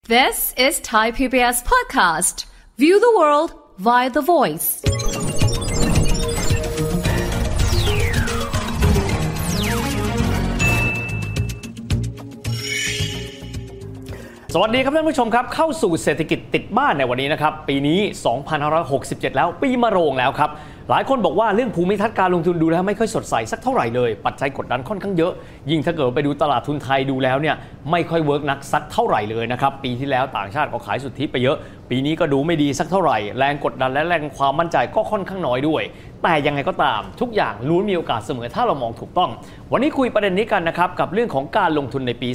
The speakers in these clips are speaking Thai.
This is Thai PBS podcast. View the world via the voice. สวัสดีครับท่านผู้ชมครับเข้าสู่เศรษฐกิจติดบ้านในวันนี้นะครับปีนี้2567แล้วปีมะโรงแล้วครับหลายคนบอกว่าเรื่องภูมิทัศน์การลงทุนดูแล้วไม่ค่อยสดใสสักเท่าไหร่เลยปัจจัยกดดันค่อนข้างเยอะยิ่งถ้าเกิดไปดูตลาดทุนไทยดูแล้วเนี่ยไม่ค่อยเวิร์กนักสักเท่าไหร่เลยนะครับปีที่แล้วต่างชาติก็ขายสุทธิไปเยอะปีนี้ก็ดูไม่ดีสักเท่าไหร่แรงกดดันและแรงความมั่นใจก็ค่อนข้างน้อยด้วยแต่ยังไงก็ตามทุกอย่างล้วนมีโอกาสเสมอถ้าเรามองถูกต้องวันนี้คุยประเด็นนี้กันนะครับกับเรื่องของการลงทุนในปี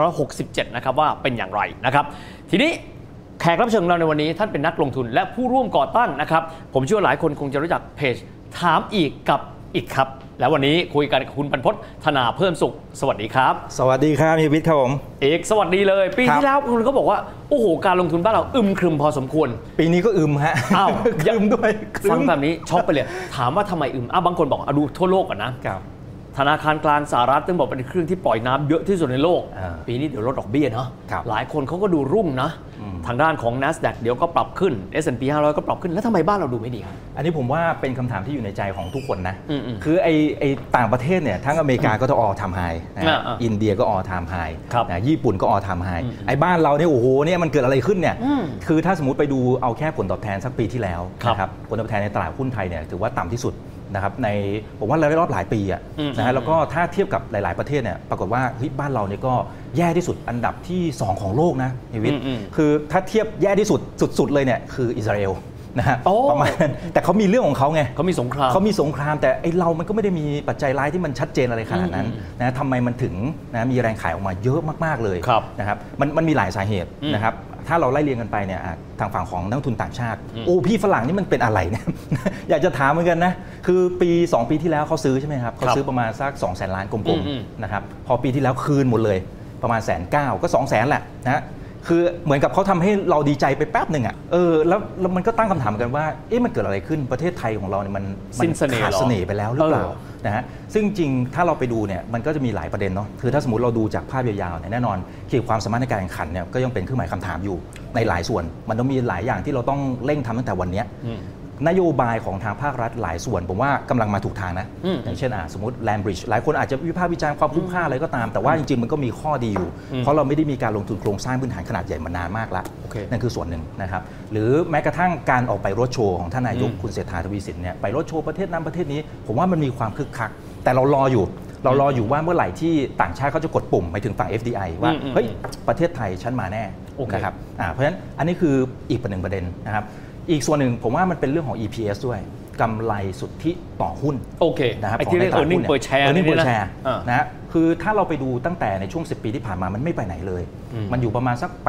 2567นะครับว่าเป็นอย่างไรนะครับทีนี้แขกรับเชิญของเราในวันนี้ท่านเป็นนักลงทุนและผู้ร่วมก่อตั้งนะครับผมเชื่อว่าหลายคนคงจะรู้จักเพจถามอีกกับอีกครับแล้ววันนี้คุยกันกับคุณบรรพต ธนาเพิ่มสุขสวัสดีครับสวัสดีครับพี่วิทย์ครับผมเอกสวัสดีเลยปีที่แล้วคุณก็บอกว่าโอ้โหการลงทุนบ้านเราอึมครึมพอสมควรปีนี้ก็อึมฮะอ้าวอึมด้วยฟังแบบนี้ช็อกไปเลยถามว่าทำไมอึมบางคนบอกดูทั่วโลกก่อนนะธนาคารกลางสหรัฐต้องบอกเป็นเครื่องที่ปล่อยน้ำเยอะที่สุดในโลกปีนี้เดี๋ยวลดดอกเบี้ยเนาะหลายคนเขาก็ดูรุ่งนะทางด้านของ NASDAQ เดี๋ยวก็ปรับขึ้น S&P 500ก็ปรับขึ้นแล้วทำไมบ้านเราดูไม่ดีครับอันนี้ผมว่าเป็นคำถามที่อยู่ในใจของทุกคนนะคือไอ้ต่างประเทศเนี่ยทั้งอเมริกาก็ต้องall time high อินเดียก็all time high ญี่ปุ่นก็all time high ไอ้บ้านเราเนี่ยโอ้โหเนี่ยมันเกิดอะไรขึ้นเนี่ยคือถ้าสมมติไปดูเอาแค่ผลตอบแทนสักปีที่แล้วนะครับผลตอบแทนในตลาดหุ้นไทยเนี่ยถือว่าต่ำที่สุดนะครับในผมว่าเราได้รอบหลายปีนะฮะแล้วก็ถ้าเทียบกับหลายๆประเทศเนี่ยปรากฏว่าบ้านเราเนี่ยก็แย่ที่สุดอันดับที่2ของโลกนะเอวิทคือถ้าเทียบแย่ที่สุดเลยเนี่ยคืออิสราเอลนะฮะประมาณนั้นแต่เขามีเรื่องของเขาไงเขามีสงครามแต่ไอเรามันก็ไม่ได้มีปัจจัยร้ายที่มันชัดเจนอะไรขนาดนั้นนะทำไมมันถึงนะมีแรงขายออกมาเยอะมากๆเลยนะครับมันมีหลายสาเหตุนะครับถ้าเราไล่เรียงกันไปเนี่ยทางฝั่งของนักทุนต่างชาติโอ้พี่ฝรั่งนี่มันเป็นอะไรเนี่ย อยากจะถามเหมือนกันนะคือ2 ปีที่แล้วเขาซื้อใช่ไหมครับเขาซื้อประมาณสัก200,000 ล้านกลมๆนะครับพอปีที่แล้วคืนหมดเลยประมาณ190,000ก็200,000แหละนะคือเหมือนกับเขาทำให้เราดีใจไปแป๊บหนึ่งแล้วมันก็ตั้งคำถามกันว่ามันเกิดอะไรขึ้นประเทศไทยของเราเนี่ยมันขาดเสน่ห์ไปแล้วหรือเปล่านะฮะซึ่งจริงถ้าเราไปดูเนี่ยมันก็จะมีหลายประเด็นเนาะคือถ้าสมมติเราดูจากภาพยาวๆเนี่ยแน่นอนเกี่ยวกับความสามารถในการแข่งขันเนี่ยก็ยังเป็นเครื่องหมายคำถามอยู่ในหลายส่วนมันต้องมีหลายอย่างที่เราต้องเร่งทำตั้งแต่วันนี้นโยบายของทางภาครัฐหลายส่วนผมว่ากำลังมาถูกทางนะอย่างเช่นสมมติ Land Bridge หลายคนอาจจะวิพากษ์วิจารณ์ความคุ้มค่าอะไรก็ตามแต่ว่าจริงๆมันก็มีข้อดีอยู่เพราะเราไม่ได้มีการลงทุนโครงสร้างพื้นฐานขนาดใหญ่มานานมากแล้วนั่นคือส่วนหนึ่งนะครับหรือแม้กระทั่งการออกไปรถโชว์ของท่านนายกคุณเศรษฐาทวีสินเนี่ยไปรถโชว์ประเทศนั้นประเทศนี้ผมว่ามันมีความคึกคักแต่เรารออยู่ว่าเมื่อไหร่ที่ต่างชาติเขาจะกดปุ่มไปถึงฝั่ง FDI ว่าเฮ้ยประเทศไทยฉันมาแน่นะครับเพราะฉะนั้นอันนี้คืออีกประเด็นนะครับอีกส่วนหนึ่งผมว่ามันเป็นเรื่องของ EPS ด้วยกำไรสุทธิต่อหุ้นนะครับไอ้ที่เรียก earning per share นะฮะคือถ้าเราไปดูตั้งแต่ในช่วง10 ปีที่ผ่านมามันไม่ไปไหนเลยมันอยู่ประมาณสัก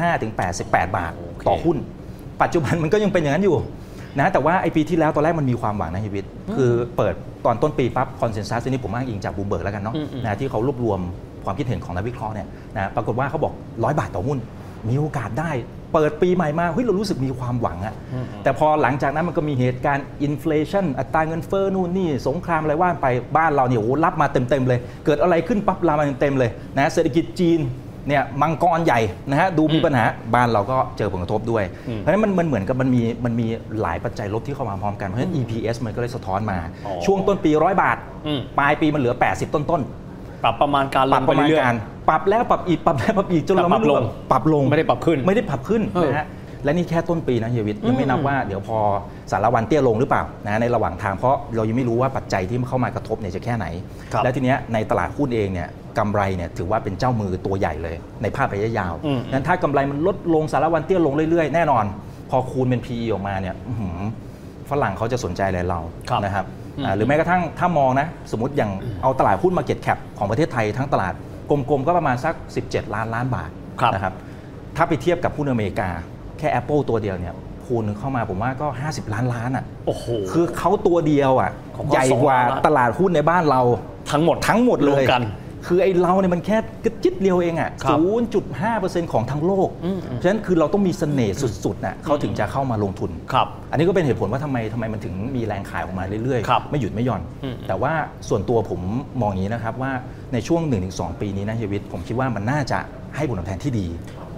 85-88 บาทต่อหุ้นปัจจุบันมันก็ยังเป็นอย่างนั้นอยู่นะแต่ว่าไอ้ปีที่แล้วตอนแรกมันมีความหวังนะชีวิตคือเปิดตอนต้นปีปั๊บคอนเซนแซสนี้ผมอ้างอิงจากบูมเบิร์กแล้วกันเนาะนะที่เขารวบรวมความคิดเห็นของนักวิเคราะห์เนี่ยนะปรากฏว่าเขาบอก100 บาทต่อหุ้นมีโอกาสได้เปิดปีใหม่มาเรารู้สึกมีความหวังอะแต่พอหลังจากนั้นมันก็มีเหตุการณ์อินฟลชันอัตราเงินเฟ้อนู่นนี่สงครามอะไรว่าไปบ้านเราเนี่ยรับมาเต็มเลยเกิดอะไรขึ้นปั๊บรามาเต็มเลยนะเศรษฐกิจจีนเนี่ยมังกรใหญ่นะฮะดูมีปัญหาบ้านเราก็เจอผลกระทบด้วยเพราะฉะนั้นมันเหมือนกับมันมีหลายปัจจัยลบที่เข้ามาพร้อมกันเพราะฉะนั้น EPS มันก็เลยสะท้อนมาช่วงต้นปี100 บาทปลายปีมันเหลือ80ต้นปรับประมาณการลงไปเรื่อยปรับแล้วปรับอีกจนเราไม่รู้ปรับลงไม่ได้ปรับขึ้นนะฮะและนี่แค่ต้นปีนะเฮียวิทย์ยังไม่นับว่าเดี๋ยวพอสารวันเตี้ยลงหรือเปล่านะในระหว่างทางเพราะเรายังไม่รู้ว่าปัจจัยที่เข้ามากระทบเนี่ยจะแค่ไหนและทีเนี้ยในตลาดหุ้นเองเนี่ยกำไรเนี่ยถือว่าเป็นเจ้ามือตัวใหญ่เลยในภาพระยะยาวนั้นถ้ากำไรมันลดลงสารวันเตี้ยลงเรื่อยๆแน่นอนพอคูณเป็น PE ออกมาเนี่ยฝรั่งเขาจะสนใจอะไรเรานะครับหรือแม้กระทั่งถ้ามองนะสมมติอย่างเอาตลาดหุ้น Market Cap ของประเทศไทยทั้งตลาดกลมๆก็ประมาณสัก17 ล้านบาทนะครับถ้าไปเทียบกับหุ้นอเมริกาแค่ Apple ตัวเดียวเนี่ยคูณเข้ามาผมว่าก็50 ล้านอ่ะโอ้โหคือเขาตัวเดียวอ่ะใหญ่กว่าตลาดหุ้นในบ้านเราทั้งหมดเลยคือไอ้เราเนี่ยมันแค่กระจิตเดียวเองอ่ะ 0.5% ของทั้งโลกฉะนั้นคือเราต้องมีเสน่ห์สุดๆน่ะเขาถึงจะเข้ามาลงทุนอันนี้ก็เป็นเหตุผลว่าทำไมมันถึงมีแรงขายออกมาเรื่อยๆไม่หยุดไม่หย่อนแต่ว่าส่วนตัวผมมองอย่างนี้นะครับว่าในช่วง 1-2 ปีนี้นะเฮียวิทย์ผมคิดว่ามันน่าจะให้ผลตอบแทนที่ดี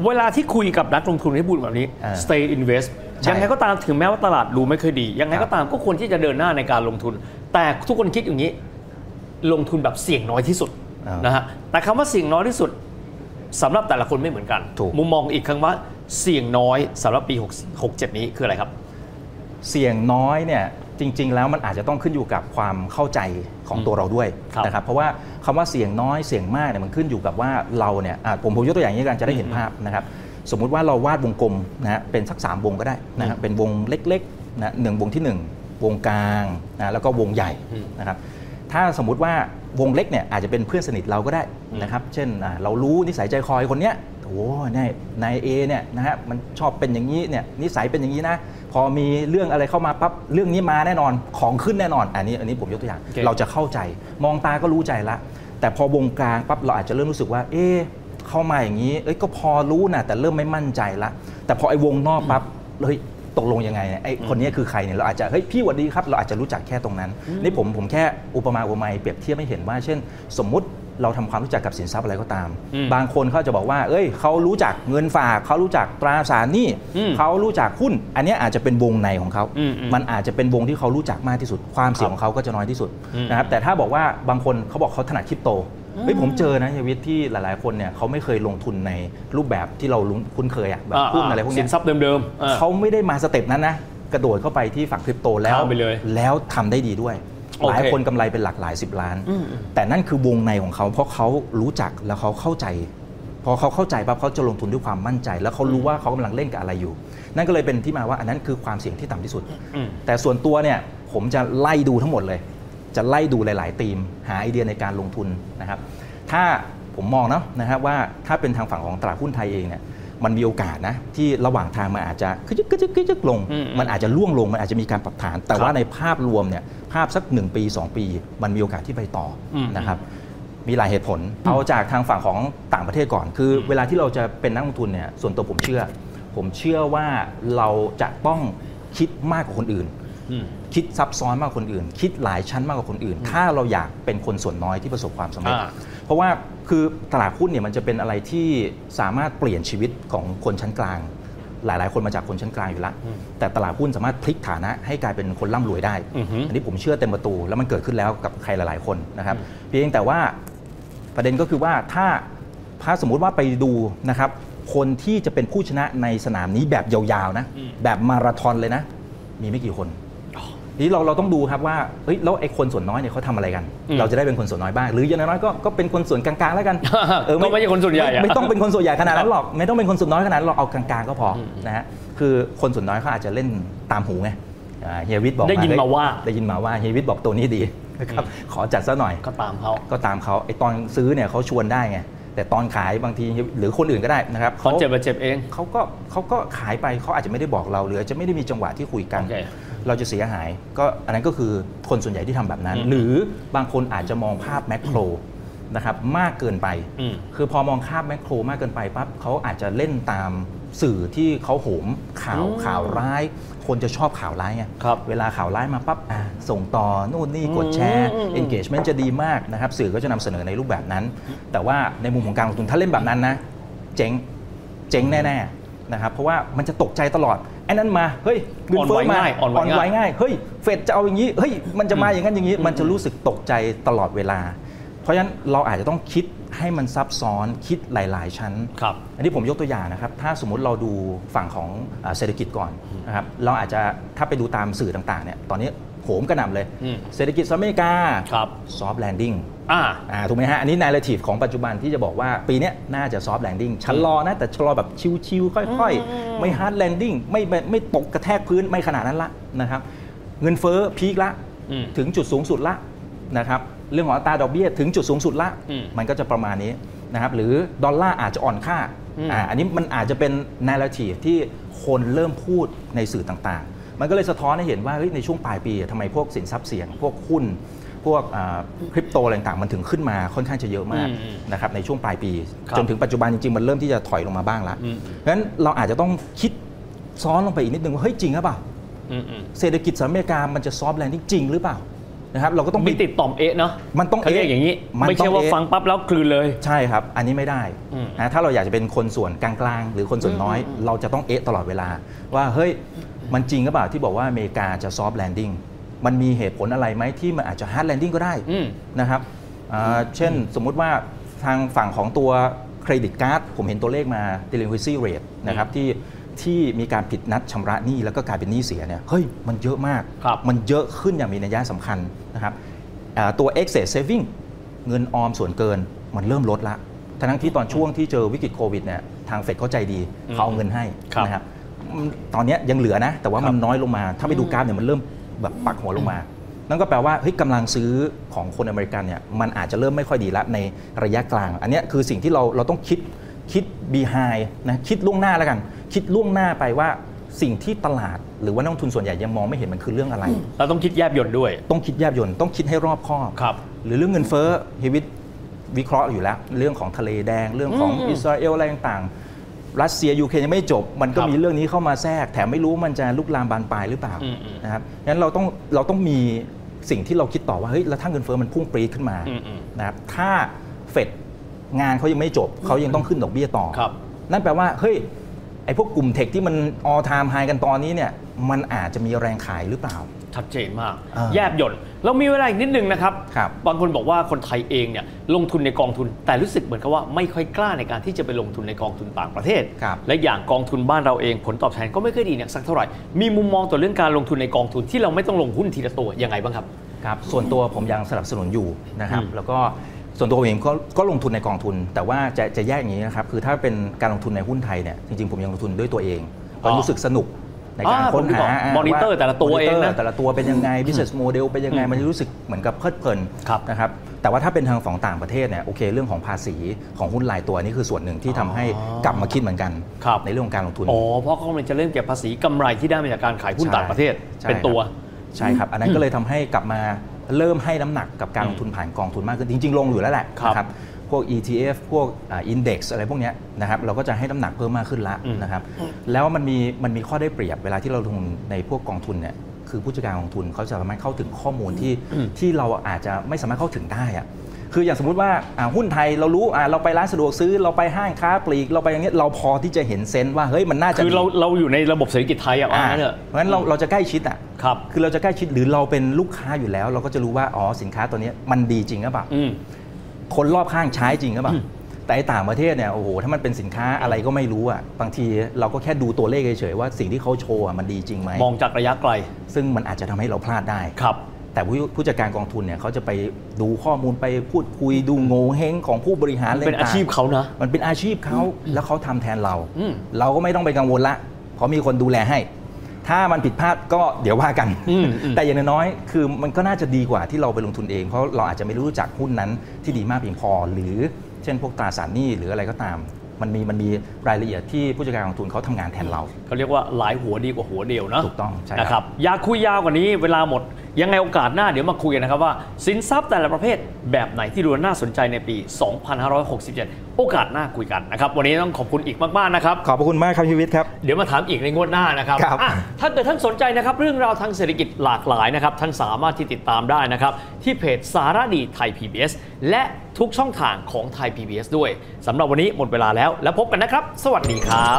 เวลาที่คุยกับนักลงทุนให้พูดแบบนี้ stay invest ยังไงก็ตามถึงแม้ว่าตลาดดูไม่ค่อยดียังไงก็ตามก็ควรที่จะเดินหน้าในการลงทุนแต่ทุกคนคิดอย่างนี้ลงทุนแบบเสี่ยงน้อยที่สุดนะฮะแต่คำว่าเสี่ยงน้อยที่สุดสำหรับแต่ละคนไม่เหมือนกันมุมมองอีกครั้งว่าเสี่ยงน้อยสำหรับปี67นี้คืออะไรครับเสี่ยงน้อยเนี่ยจริงๆแล้วมันอาจจะต้องขึ้นอยู่กับความเข้าใจของตัวเราด้วยนะครับเพราะว่าคำว่าเสี่ยงน้อยเสี่ยงมากเนี่ยมันขึ้นอยู่กับว่าเราเนี่ยผมยกตัวอย่างนี้กันจะได้เห็นภาพนะครับสมมุติว่าเราวาดวงกลมนะฮะเป็นสัก3วงก็ได้นะครับเป็นวงเล็กๆนะ1วงที่1วงกลางนะแล้วก็วงใหญ่นะครับถ้าสมมุติว่าวงเล็กเนี่ยอาจจะเป็นเพื่อนสนิทเราก็ได้นะครับเช่นเรารู้นิสัยใจคอยคนเนี้ยโอ้นายเอเนี่ยนะฮะมันชอบเป็นอย่างนี้เนี่ยนิสัยเป็นอย่างนี้นะพอมีเรื่องอะไรเข้ามาปั๊บเรื่องนี้มาแน่นอนของขึ้นแน่นอนอันนี้ผมยกตัวอย่าง เราจะเข้าใจมองตาก็รู้ใจละแต่พอวงกลางปั๊บเราอาจจะเริ่มรู้สึกว่าเข้ามาอย่างนี้ก็พอรู้นะแต่เริ่มไม่มั่นใจละแต่พอไอ้วงนอกปั๊บเฮ้ยตกลงยังไงไอ้คนนี้คือใครเนี่ยเราอาจจะเฮ้ยพี่หวัดดีครับเราอาจจะรู้จักแค่ตรงนั้นนี่ผมแค่อุปมาอุปไมยเปรียบเทียบให้เห็นว่าเช่นสมมุติเราทำความรู้จักกับสินทรัพย์อะไรก็ตามบางคนเขาจะบอกว่าเขารู้จักเงินฝากเขารู้จักตราสารหนี้เขารู้จักหุ้นอันนี้อาจจะเป็นวงในของเขามันอาจจะเป็นวงที่เขารู้จักมากที่สุดความเสี่ยงของเขาก็จะน้อยที่สุดนะครับแต่ถ้าบอกว่าบางคนเขาบอกเขาถนัดคริปโตผมเจอนะเฮียวิทย์ที่หลายๆคนเนี่ยเขาไม่เคยลงทุนในรูปแบบที่เราคุ้นเคยแบบหุ้นอะไรพวกนี้สินทรัพย์เดิมๆเขาไม่ได้มาสเต็ปนั้นนะกระโดดเข้าไปที่ฝั่งคริปโตแล้วทำได้ดีด้วยหลายคนกำไรเป็นหลักหลาย10 ล้านแต่นั่นคือวงในของเขาเพราะเขารู้จักแล้วเขาเข้าใจพอเขาเข้าใจปั๊บเขาจะลงทุนด้วยความมั่นใจแล้วเขารู้ว่าเขากำลังเล่นกับอะไรอยู่นั่นก็เลยเป็นที่มาว่าอันนั้นคือความเสี่ยงที่ต่ำที่สุดแต่ส่วนตัวเนี่ยผมจะไล่ดูทั้งหมดเลยจะไล่ดูหลายๆธีมหาไอเดียในการลงทุนนะครับถ้าผมมองนะครับว่าถ้าเป็นทางฝั่งของตลาดหุ้นไทยเองเนี่ยมันมีโอกาสนะที่ระหว่างทางมันอาจจะกึกลงมันอาจจะล่วงลงมันอาจจะมีการปรับฐานแต่ว่าในภาพรวมเนี่ยภาพสัก1 ปี 2 ปีมันมีโอกาสที่ไปต่อนะครับมีหลายเหตุผลเอาจากทางฝั่งของต่างประเทศก่อนคือเวลาที่เราจะเป็นนักลงทุนเนี่ยส่วนตัวผมเชื่อว่าเราจะต้องคิดมากกว่าคนอื่นคิดซับซ้อนมากกว่าคนอื่นคิดหลายชั้นมากกว่าคนอื่นถ้าเราอยากเป็นคนส่วนน้อยที่ประสบความสำเร็จเพราะว่าคือตลาดหุ้นเนี่ยมันจะเป็นอะไรที่สามารถเปลี่ยนชีวิตของคนชั้นกลางหลายๆคนมาจากคนชั้นกลางอยู่แล้วแต่ตลาดหุ้นสามารถพลิกฐานะให้กลายเป็นคนร่ำรวยได้อันนี้ผมเชื่อเต็มประตูแล้วมันเกิดขึ้นแล้วกับใครหลายๆคนนะครับเพียงแต่ว่าประเด็นก็คือว่าถ้าสมมุติว่าไปดูนะครับคนที่จะเป็นผู้ชนะในสนามนี้แบบยาวๆนะแบบมาราธอนเลยนะมีไม่กี่คนทีนี้เราต้องดูครับว่าแล้วไอ้คนส่วนน้อยเนี่ยเขาทำอะไรกันเราจะได้เป็นคนส่วนน้อยบ้างหรืออย่างน้อยก็เป็นคนส่วนกลางๆแล้วกันไม่ใช่คนส่วนใหญ่ไม่ต้องเป็นคนส่วนใหญ่ขนาดนั้นหรอกไม่ต้องเป็นคนส่วนน้อยขนาดนั้นหรอกเอากลางๆก็พอนะฮะคือคนส่วนน้อยเขาอาจจะเล่นตามหูไงเฮียวิทย์บอกได้ยินมาว่าเฮียวิทย์บอกตัวนี้ดีนะครับขอจัดซะหน่อยก็ตามเขาไอ้ตอนซื้อเนี่ยเขาชวนได้ไงแต่ตอนขายบางทีหรือคนอื่นก็ได้นะครับเขาเจ็บเองเขาก็ขายไปเขาอาจจะไม่ได้บอกเราหรืออาจจะไม่ได้มีจังหวะที่คุยกันเราจะเสียหายก็อันนั้นก็คือคนส่วนใหญ่ที่ทำแบบนั้นหรือบางคนอาจจะมองภาพแมคโครนะครับมากเกินไปคือพอมองภาพแมคโครมากเกินไปปั๊บเขาอาจจะเล่นตามสื่อที่เขาโหมข่าวร้ายคนจะชอบข่าวร้ายไงเวลาข่าวร้ายมาปั๊บส่งต่อนู่นนี่กดแชร์ engagement จะดีมากนะครับสื่อก็จะนำเสนอในรูปแบบนั้นแต่ว่าในมุมของการลงทุนถ้าเล่นแบบนั้นนะเจ๊งแน่ๆนะครับเพราะว่ามันจะตกใจตลอดไอ้นั้นมาเฮ้ยเงินเฟ้อมาอ่อนไหวง่ายเฮ้ยเฟดจะเอาอย่างนี้เฮ้ยมันจะมาอย่างนั้นอย่างนี้มันจะรู้สึกตกใจตลอดเวลาเพราะฉะนั้นเราอาจจะต้องคิดให้มันซับซ้อนคิดหลายๆชั้นอันนี้ผมยกตัวอย่างนะครับถ้าสมมุติเราดูฝั่งของเศรษฐกิจก่อนนะครับเราอาจจะถ้าไปดูตามสื่อต่างๆเนี่ยตอนนี้โหมกระหน่ำเลยเศรษฐกิจสหรัฐอเมริกาซอฟต์แลนดิ้งถูกไหมฮะอันนี้ narrative ของปัจจุบันที่จะบอกว่าปีนี้น่าจะซอฟต์แลนดิ้งชะลอนะแต่ชะลอแบบชิวๆค่อยๆไม่ฮาร์ดแลนดิ้งไม่ตกกระแทกพื้นไม่ขนาดนั้นละนะครับเงินเฟ้อพีคละถึงจุดสูงสุดละนะครับเรื่องของอัตราดอกเบี้ยถึงจุดสูงสุดละมันก็จะประมาณนี้นะครับหรือดอลลาร์อาจจะอ่อนค่าอันนี้มันอาจจะเป็น narrative ที่คนเริ่มพูดในสื่อต่างๆมันก็เลยสะท้อนให้เห็นว่าในช่วงปลายปีทำไมพวกสินทรัพย์เสี่ยงพวกหุ้นพวกคริปโตอะไรต่างๆมันถึงขึ้นมาค่อนข้างจะเยอะมากนะครับในช่วงปลายปีจนถึงปัจจุบันจริงๆมันเริ่มที่จะถอยลงมาบ้างแล้วเพราะฉะนั้นเราอาจจะต้องคิดซ้อนลงไปอีกนิดนึงว่าเฮ้ยจริงหรือเปล่าเศรษฐกิจสหรัฐอเมริกามันจะซอฟต์แลนดิ้งจริงหรือเปล่านะครับเราก็ต้องมีติดต่อมเนาะมันต้องอย่างนี้ไม่ใช่ว่าฟังปั๊บแล้วกลืนเลยใช่ครับอันนี้ไม่ได้นะถ้าเราอยากจะเป็นคนส่วนกลางๆหรือคนส่วนน้อยเราจะต้องตลอดเวลาว่าเฮ้ยมันจริงหรือเปล่าที่บอกว่าอเมริกาจะซอฟต์แลนดิ้งมันมีเหตุผลอะไรไหมที่มันอาจจะฮาร์ดแลนดิ้งก็ได้นะครับเช่นสมมุติว่าทางฝั่งของตัวเครดิตการ์ดผมเห็นตัวเลขมา delinquency rate นะครับที่มีการผิดนัดชำระหนี้แล้วก็กลายเป็นหนี้เสียเนี่ยเฮ้ยมันเยอะมากมันเยอะขึ้นอย่างมีนัยสำคัญนะครับตัว excess saving เงินออมส่วนเกินมันเริ่มลดละทั้งที่ตอนช่วงที่เจอวิกฤตโควิดเนี่ยทางเฟดเข้าใจดีเขาเอาเงินให้นะครับตอนนี้ยังเหลือนะแต่ว่ามันน้อยลงมาถ้าไปดูกราฟเนี่ยมันเริ่มแบบปักหัวลงมานั่นก็แปลว่าเฮ้ยกำลังซื้อของคนอเมริกันเนี่ยมันอาจจะเริ่มไม่ค่อยดีละในระยะกลางอันนี้คือสิ่งที่เราต้องคิด behind นะคิดล่วงหน้าแล้วกันคิดล่วงหน้าไปว่าสิ่งที่ตลาดหรือว่านักลงทุนส่วนใหญ่ยังมองไม่เห็นมันคือเรื่องอะไรเราต้องคิดแยบยลด้วยต้องคิดแยบยลต้องคิดให้รอบคอบหรือเรื่องเงินเฟ้อเฮวิตวิเคราะห์อยู่แล้วเรื่องของทะเลแดงเรื่องของอิสราเอลอะไรต่างๆรัสเซียยูเครนยังไม่จบมันก็มีเรื่องนี้เข้ามาแทรกแถมไม่รู้มันจะลุกลามบานปลายหรือเปล่านะครับงั้นเราต้องมีสิ่งที่เราคิดต่อว่าเฮ้ยแล้วถ้าเงินเฟ้อมันพุ่งปรี๊ดขึ้นมานะครับถ้าเฟดงานเขายังไม่จบเขายังต้องขึ้นดอกเบี้ยต่อนั่นแปลว่าเฮ้ยไอ้พวกกลุ่มเทคที่มัน all time high กันตอนนี้เนี่ยมันอาจจะมีแรงขายหรือเปล่าชัดเจนมากแยบยลเรามีเวลาอีกนิดนึงนะครับบางคนบอกว่าคนไทยเองเนี่ยลงทุนในกองทุนแต่รู้สึกเหมือนกับว่าไม่ค่อยกล้าในการที่จะไปลงทุนในกองทุนต่างประเทศและอย่างกองทุนบ้านเราเองผลตอบแทนก็ไม่ค่อยดีเนี่ยสักเท่าไหร่มีมุมมองต่อเรื่องการลงทุนในกองทุนที่เราไม่ต้องลงหุ้นทีละตัวยังไงบ้างครับครับส่วนตัวผมยังสนับสนุนอยู่นะครับแล้วก็ส่วนตัวเองก็ลงทุนในกองทุนแต่ว่าจะแยกอย่างนี้นะครับคือถ้าเป็นการลงทุนในหุ้นไทยเนี่ยจริงๆผมยังลงทุนด้วยตัวเองก็รู้สึกสนุกในการค้นหามอนิเตอร์แต่ละตัวเองนะแต่ละตัวเป็นยังไง business model เป็นยังไงมันรู้สึกเหมือนกับเพลิดเพลินนะครับแต่ว่าถ้าเป็นทางฝั่งต่างประเทศเนี่ยโอเคเรื่องของภาษีของหุ้นรายตัวนี่คือส่วนหนึ่งที่ทำให้กลับมาคิดเหมือนกันในเรื่องของการลงทุนเพราะเขากำลังจะเริ่มเก็บภาษีกำไรที่ได้มาจากการขายหุ้นต่างประเทศเป็นตัวใช่ครับอันนั้นก็เลยทำให้กลับมาเริ่มให้น้ำหนักกับการลงทุนผ่านกองทุนมากขึ้นจริงๆลงอยู่แล้วแหละนะครับพวก ETF พวกindex อะไรพวกนี้นะครับเราก็จะให้น้ำหนักเพิ่มมากขึ้นละนะครับแล้วมันมีข้อได้เปรียบเวลาที่เราลงทุนในพวกกองทุนเนี่ยคือผู้จัดการกองทุนเขาจะสามารถเข้าถึงข้อมูลที่เราอาจจะไม่สามารถเข้าถึงได้อะคืออย่างสมมุติว่าหุ้นไทยเรารู้เราไปร้านสะดวกซื้อเราไปห้างค้าปลีกเราไปอย่างเงี้ยเราพอที่จะเห็นเซนส์ว่าเฮ้ยมันน่าจะคือเราอยู่ในระบบเศรษฐกิจไทยเพราะฉะนั้นเราจะใกล้ชิดคือเราจะใกล้ชิดหรือเราเป็นลูกค้าอยู่แล้วเราก็จะรู้ว่าสินค้าตัวนี้มันดีจริงหรือเปล่าคนรอบข้างใช้จริงหรือเปล่าแต่ต่างประเทศเนี่ยโอ้โหถ้ามันเป็นสินค้าอะไรก็ไม่รู้บางทีเราก็แค่ดูตัวเลขเฉยๆว่าสิ่งที่เขาโชว์มันดีจริงไหมมองจากระยะไกลซึ่งมันอาจจะทำให้เราพลาดได้ครับแต่ผู้จัดการกองทุนเนี่ยเขาจะไปดูข้อมูลไปพูดคุยดูโง่เฮงของผู้บริหารอะไรต่างๆเป็นอาชีพเขานะมันเป็นอาชีพเขาแล้วเขาทำแทนเราก็ไม่ต้องไปกังวลละเพราะมีคนดูแลให้ถ้ามันผิดพลาดก็เดี๋ยวว่ากันแต่อย่างน้อยคือมันก็น่าจะดีกว่าที่เราไปลงทุนเองเพราะเราอาจจะไม่รู้จักหุ้นนั้นที่ดีมากเพียงพอหรือเช่นพวกตราสารหนี้หรืออะไรก็ตามมันมีรายละเอียดที่ผู้จัดการกองทุนเขาทำงานแทนเราเขาเรียกว่าหลายหัวดีกว่าหัวเดียวนะถูกต้องใช่นะครับอยากคุยยาวกว่านี้เวลาหมดยังไงโอกาสหน้าเดี๋ยวมาคุยกันนะครับว่าสินทรัพย์แต่ละประเภทแบบไหนที่ดูน่าสนใจในปี 2567 โอกาสหน้าคุยกันนะครับวันนี้ต้องขอบคุณอีกมากๆนะครับขอบพระคุณมากครับชีวิตครับเดี๋ยวมาถามอีกในงวดหน้านะครับถ้าเกิดท่านสนใจนะครับเรื่องราวทางเศรษฐกิจหลากหลายนะครับท่านสามารถที่ติดตามได้นะครับที่เพจสารดีไทย PBS และทุกช่องทางของไทย PBS ด้วยสำหรับวันนี้หมดเวลาแล้วพบกันนะครับสวัสดีครับ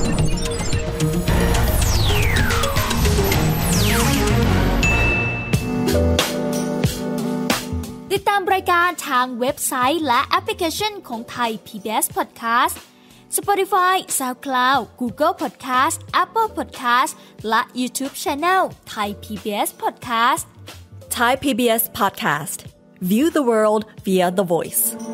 ติดตามรายการทางเว็บไซต์และแอปพลิเคชันของไทย PBS Podcast Spotify SoundCloud Google Podcast Apple Podcast และ YouTube Channel Thai PBS Podcast Thai PBS Podcast View the world via the voice